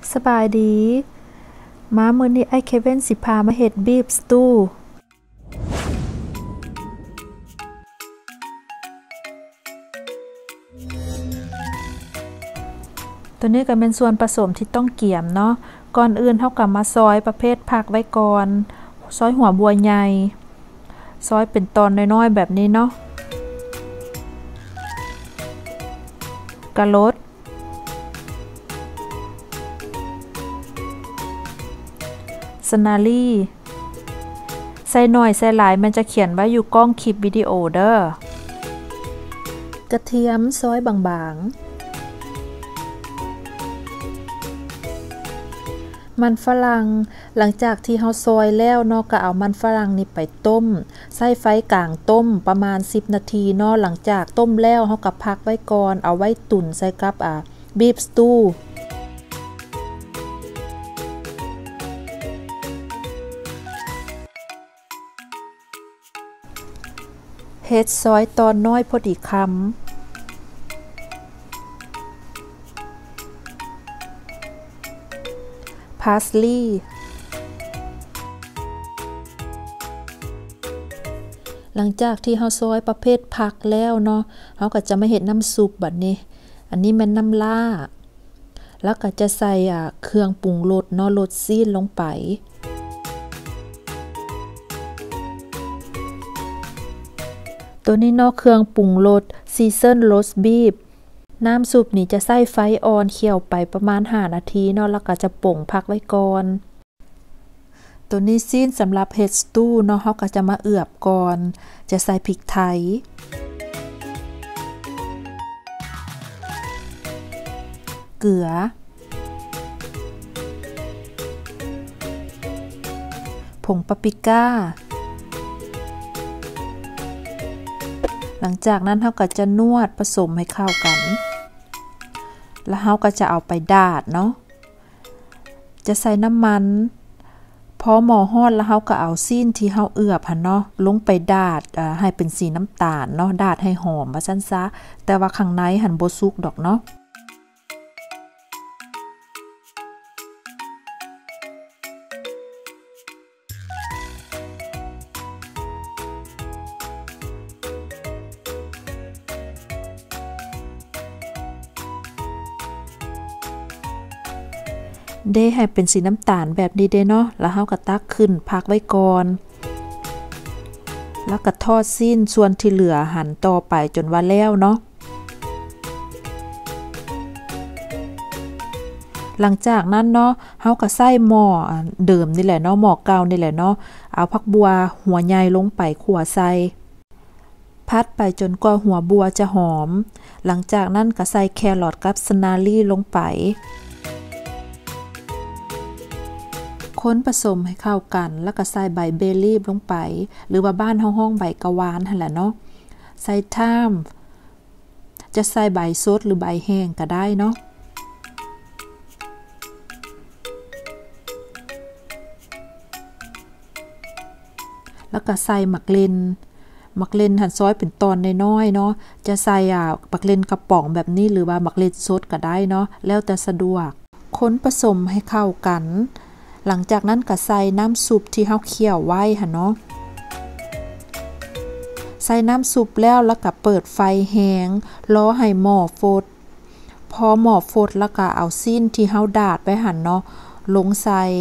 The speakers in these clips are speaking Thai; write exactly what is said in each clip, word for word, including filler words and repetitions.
สบายดีมามื้อนี้ไอ้เควินสิพามาเฮ็ดบีฟสตูตัวนี้ก็เป็นส่วนผสมที่ต้องเกี่ยมเนาะก่อนอื่นเฮาก็มาซอยประเภทผักไว้ก่อนซอยหัวบัวใหญ่ซอยเป็นตอนน้อยๆแบบนี้เนาะกะรดสนาลี่ใส่หน่อยใส่หลายมันจะเขียนไว้อยู่กล้องคลิปวิดีโอเด้อกระเทียมซอยบางๆมันฝรั่งหลังจากที่เฮาซอยแล้วเนาะก็เอามันฝรั่งนี่ไปต้มใส่ไฟกลางต้มประมาณสิบนาทีเนาะหลังจากต้มแล้วเฮาก็พักไว้ก่อนเอาไว้ตุ๋นใส่กับอ่าบีฟสตูเฮ็ดซอยตอนน้อยพอดีคำพาสลีย์หลังจากที่เฮาซอยประเภทผักแล้วเนาะเฮาก็จะมาเฮ็ดน้ำซุปบัดนี้อันนี้แม่นน้ำล่าแล้วก็จะใส่อ่าเครื่องปรุงรสเนาะรสซีนลงไปตัวนี้เนาะเครื่องปรุงรสซีเซิลโรสบีฟน้ำซุปนี่จะใส่ไฟอ่อนเคี่ยวไปประมาณห้านาทีเนาะแล้วก็จะป่งพักไว้ก่อนตัวนี้ซีนสำหรับเฮ็ดสตูเนาะเฮาก็จะมาเอือบก่อนจะใส่พริกไทยเกลือผงปาปริก้าหลังจากนั้นเฮาก็จะนวดผสมให้เข้ากันแล้วเฮาก็จะเอาไปดาดเนาะจะใส่น้ำมันพอหม้อร้อนแล้วเฮาก็เอาซีนที่เฮาเอือบหั่นเนาะลงไปดาดอ่าให้เป็นสีน้ำตาลเนาะดาดให้หอมว่าซั่นซะแต่ว่าข้างในหั่นบ่สุกดอกเนาะได้ให้เป็นสีน้ำตาลแบบนี้เด้เนาะแล้วเฮาก็ตักขึ้นพักไว้ก่อนแล้วก็ทอดซีนส่วนที่เหลือหั่นต่อไปจนว่าแล้วเนาะหลังจากนั้นเนาะเฮาก็ใส่หม้อเดิมนี่แหละเนาะหม้อเก่านี่แหละเนาะเอาผักบัวหัวใหญ่ลงไปคั่วใส่พัดไปจนกว่าหัวบัวจะหอมหลังจากนั้นก็ใส่แครอทกับสนาลี่ลงไปคนผสมให้เข้ากันแล้วก็ใส่ใบเบลีฟลงไปหรือว่าบ้านเฮาห้องใบกะวานหั่นแหละเนาะใส่ไทม์จะใส่ใบสดหรือใบแห้งก็ได้เนาะแล้วก็ใส่หมักเลนหมักเลนหั่นซอยเป็นตอนน้อยๆเนาะจะใส่อ่าหมักเลนกระป๋องแบบนี้หรือว่าหมักเลนสดก็ได้เนาะแล้วแต่สะดวกคนผสมให้เข้ากันหลังจากนั้นก็ใส่น้ำซุปที่เฮาเคี่ยวไว้หั่นเนาะใส่น้ำซุปแล้วแล้วก็เปิดไฟแห้งรอให้หม้อฟดพอหม้อฟดแล้วก็เอาซีนที่เฮาดาดไว้หั่นเนาะลงใส่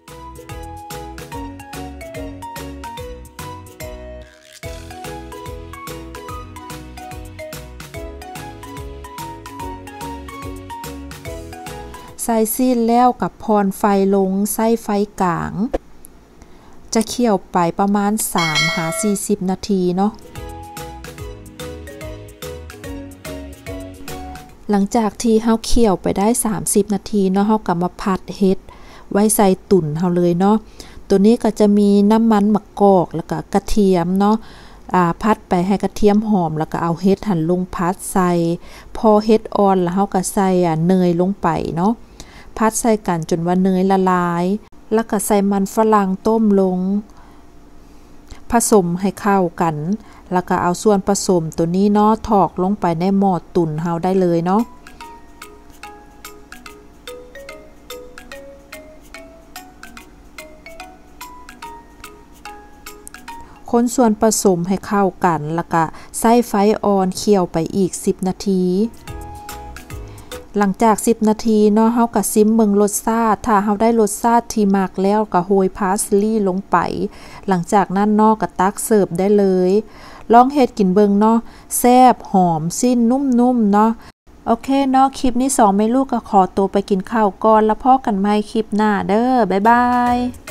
ใส่ซีนแล้วกับพรไฟลงใส่ไฟกลางจะเคี่ยวไปประมาณ สามถึงสี่สิบ นาทีเนาะหลังจากที่เฮาเคี่ยวไปได้สามสิบนาทีเนาะเฮาก็มาผัดเฮ็ดไว้ใส่ตุ๋นเฮาเลยเนาะตัวนี้ก็จะมีน้ำมันมะกอกแล้วก็กระเทียมเนาะอ่าพัดไปให้กระเทียมหอมแล้วก็เอาเฮ็ดหั่นลงพัดใส่พอเฮ็ดอ่อนแล้วเฮาก็ใส่อ่าเนยลงไปเนาะพัดใส่กันจนว่าเนยละลายแล้วก็ใส่มันฝรั่งต้มลงผสมให้เข้ากันแล้วก็เอาส่วนผสมตัวนี้เนาะถอกลงไปในหม้อตุ๋นเฮาได้เลยเนาะคนส่วนผสมให้เข้ากันแล้วก็ใส่ไฟอ่อนเคี่ยวไปอีกสิบนาทีหลังจากสิบนาทีเนาะเฮาก็ซิมเบิ่งรสชาติถ้าเฮาได้รสชาติที่มักแล้วก็โรยพาสลีย์ลงไปหลังจากนั้นเนาะก็ตักเสิร์ฟได้เลยลองเฮ็ดกินเบิ่งเนาะแซ่บหอมสิ้นนุ่มๆเนาะโอเคเนาะคลิปนี้สองแม่ลูกก็ขอตัวไปกินข้าวก่อนแล้วพบกันใหม่คลิปหน้าเด้อบ๊ายบาย